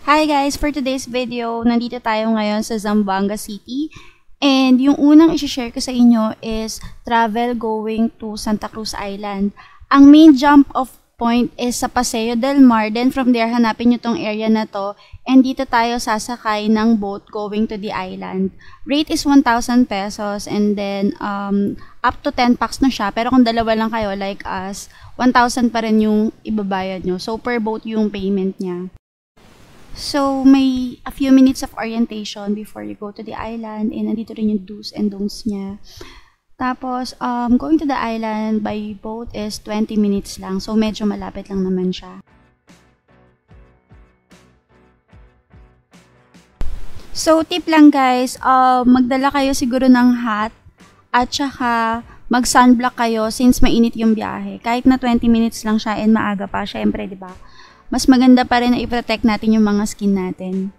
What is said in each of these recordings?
Hi guys! For today's video, nandito tayo ngayon sa Zamboanga City. And yung unang isi-share ko sa inyo is travel going to Santa Cruz Island. Ang main jump off point is sa Paseo del Mar. Then from there, hanapin nyo tong area na to. And dito tayo sasakay ng boat going to the island. Rate is 1,000 pesos and then up to 10 packs na siya. Pero kung dalawa lang kayo like us, 1,000 pa rin yung ibabayad nyo. So per boat yung payment niya. So, may a few minutes of orientation before you go to the island. And nandito rin yung do's and don'ts niya. Tapos, going to the island by boat is 20 minutes lang. So, medyo malapit lang naman siya. So, tip lang guys, magdala kayo siguro ng hat. At saka, mag-sunblock kayo since mainit yung biyahe. Kahit na 20 minutes lang siya and maaga pa, syempre, di ba? Mas maganda pa rin na i-protect natin yung mga skin natin.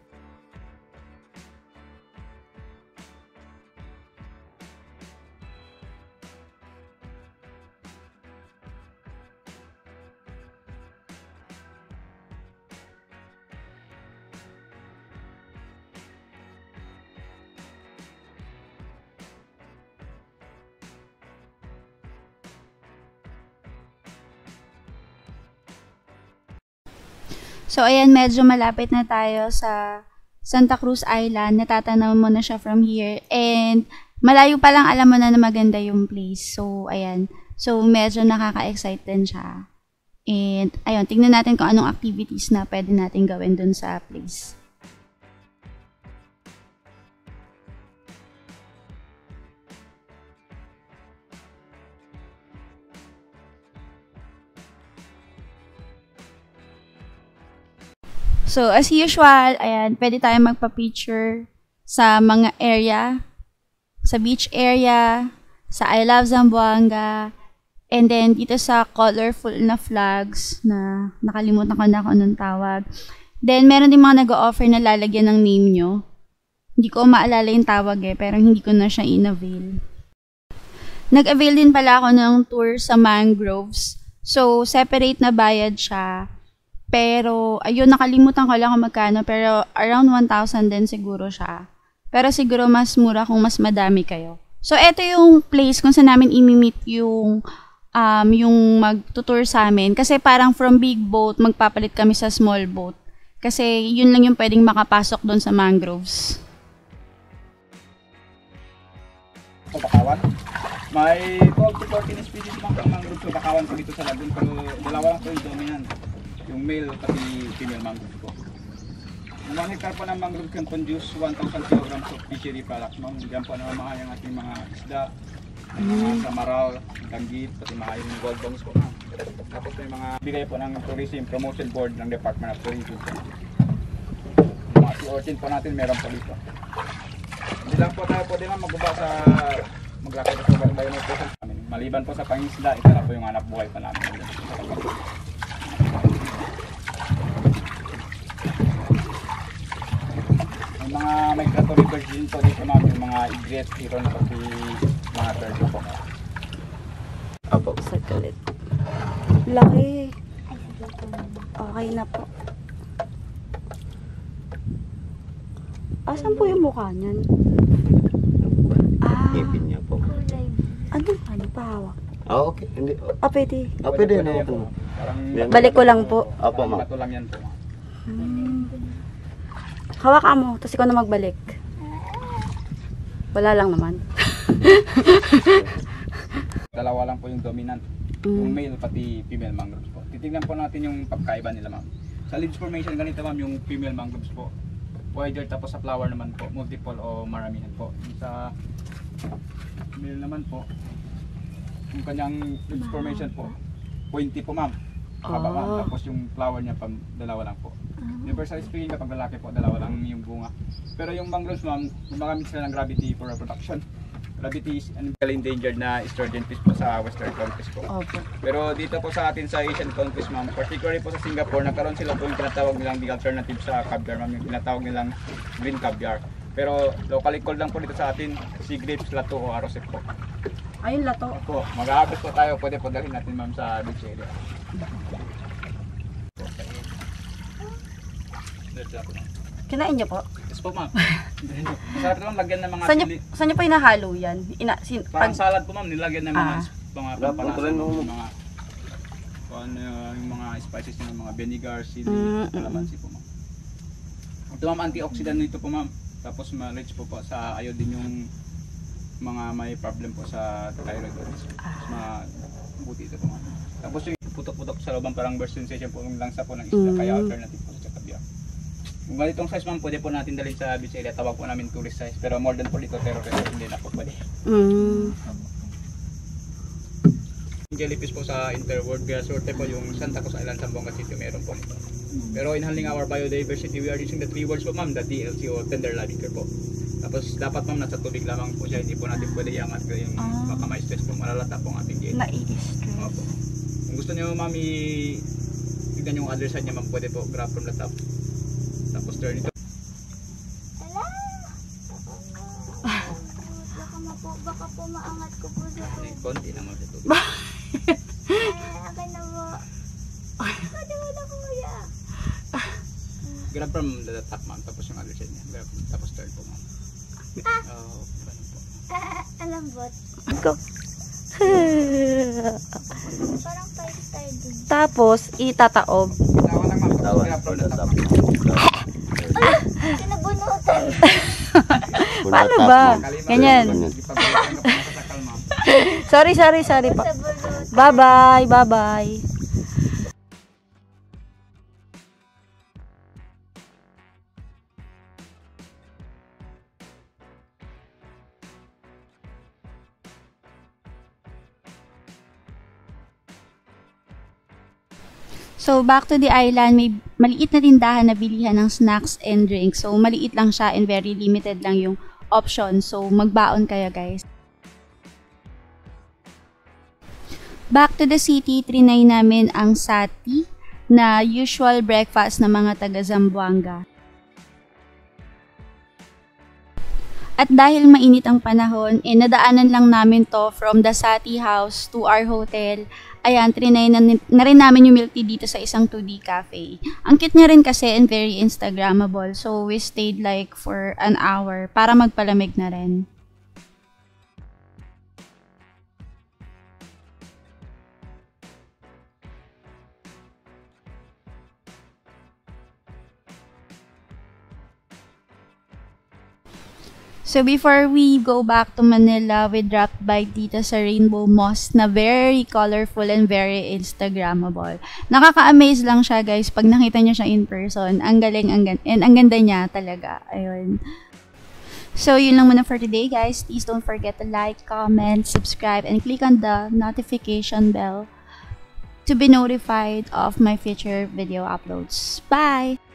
So, ayan, medyo malapit na tayo sa Santa Cruz Island. Natatanaw mo na siya from here. And, malayo pa lang alam mo na maganda yung place. So, ayan. So, medyo nakaka-excite din siya. And, ayun, tingnan natin kung anong activities na pwede natin gawin dun sa place. So, as usual, ayan, pwede tayo magpa-picture sa mga area, sa beach area, sa I Love Zamboanga, and then dito sa colorful na flags na nakalimutan ko na kung anong tawag. Then, meron din mga nag-o-offer na lalagyan ng name nyo. Hindi ko maalala yung tawag pero hindi ko na siya in-avail. Nag-avail din pala ako ng tour sa mangroves. So, separate na bayad siya. Pero, ayun, nakalimutan ko lang kung magkano. Pero, around 1,000 din siguro siya. Pero siguro mas mura kung mas madami kayo. So, eto yung place kung saan namin imi-meet yung magtutour sa amin. Kasi parang from big boat, magpapalit kami sa small boat. Kasi, yun lang yung pwedeng makapasok doon sa mangroves. Sa Bakawan, may 12 to 14 species ng mangrove sa Bakawan po dito sa lagoon. Pero, dalawa lang po yung dominant. Yung male pati female mangrove po. Ang 1 hectare po ng mangrove can produce 1,000 kilograms of fishery products. Diyan po namamahay ang ating mga isda, mga samaral, danggit, pati mga yung gold bongs po. Tapos may mga bigay po ng Tourism Promotion Board ng Department of Tourism. Mga sea-urchin po natin meron po dito. Hindi lang po tayo pwede magbaba sa maglakad sa bayan po sa amin. Maliban po sa pangisda, ito na po yung hanap buhay pa namin. Mga migratory birds din po dito ma'am, yung mga igret, iron, pati mga turtle po. Opo, saglit. Laki. Okay na po. Asan po yung mukha niyan? Ipin niya po. Ano pahawak? Okay. Hindi. Pwede. Pwede na po. Balik ko lang po. Opo, ma'am. Bato lang yan po. Hawakan mo, tapos ikaw na magbalik. Wala lang naman. Dalawa lang po yung dominant. Yung male pati female mangroves po. Titignan po natin yung pagkaiba nila ma'am. Sa leaves formation, ganito ma'am yung female mangroves po. Wider, tapos sa flower naman po, multiple o maramihan po. Yung sa male naman po, yung kanyang leaves formation po, pointy po ma'am. Haba ma'am. Tapos yung flower niya pang dalawa lang po. Universal spring kapag lalaki po, dalawa lang yung bunga. Pero yung mangroves ma'am, gumagamit sila ng gravity for reproduction. Gravity is endangered na sturgeon fish po sa western countries po. Pero dito po sa atin sa Asian countries ma'am, particularly po sa Singapore, nagkaroon sila po yung tinatawag nilang the alternative sa caviar ma'am, yung tinatawag nilang green caviar. Pero locally called lang po dito sa atin, sea grapes, lato o arrosep po. Ayun, lato. Opo, mag-aabot po tayo, pwede po dalhin natin ma'am sa beach area. Sila po, ma'am. Kinain niyo po? Yes po, ma'am. Masarap naman lagyan ng mga Saan niyo po hinahalo yan? Parang salad po, ma'am. Nilagyan ng mga pampalasa, mo. mga yung mga spices ng mga vinegar, chili, calamansi po, ma'am. Ito, ma'am, antioxidant nito po, ma'am. Tapos ma-rich po sa iodine yung mga may problem po sa thyroid. Tapos mabuti ito po, ma'am. Tapos yung putok-putok sa looban parang burst sensation po yung langsa po ng isda, kaya alternative po sa kabiyak. Kung ganitong size, ma'am, pwede po natin dalhin sa beach area. Tawag po namin tourist size. Pero more than po dito, pero hindi na po pwede. Jellyfish po sa interworld, kaya sorte po yung Santa Cruz Island, Zamboanga City, meron po nito. Pero enhancing our biodiversity, we are using the 3 words po, ma'am, the TLC o tender loving care po. Tapos dapat, ma'am, nasa tubig lamang po siya, hindi po natin pwede iangat ko yung baka ma-stress po, malalata po ang ating jelly. Nai-stress. Opo. Kung gusto niyo, ma'am, tignan yung other side niya, ma'am, pwede po grab from the top. Tapos turn ito. Baka po maangat ko po sa tubig. Konti naman sa tubig. Akin na po. Pwede mo na kuya. Grab from the top, ma'am, tapos yung other side niya. Grab, tapos turn po, ma'am. Ganun po. Alambot. Go. Parang 5-star din. Tapos, itataob. Tawa lang, ma'am, tapos grab from the top. Sinabunutan. Paano ba? Ganyan. Sorry pa. Bye-bye. So, back to the island, may maliit na tindahan na bilihan ng snacks and drinks. So, maliit lang siya and very limited lang yung option. So, magbaon kayo, guys. Back to the city, trinay namin ang Satti na usual breakfast ng mga taga Zamboanga. At dahil mainit ang panahon, nadaanan lang namin to from the Satti house to our hotel. Ayan, trinay na rin namin yung milk tea dito sa isang 2D cafe. Ang cute niya rin kasi and very Instagrammable. So, we stayed like for an hour para magpalamig na rin. So, before we go back to Manila, we dropped by dito sa Rainbow Mosque na very colorful and very Instagrammable. Nakaka-amaze lang siya, guys, pag nakita niyo siya in person. Ang galing, and ang ganda niya talaga. Ayun. So, yun lang muna for today, guys. Please don't forget to like, comment, subscribe, and click on the notification bell to be notified of my future video uploads. Bye!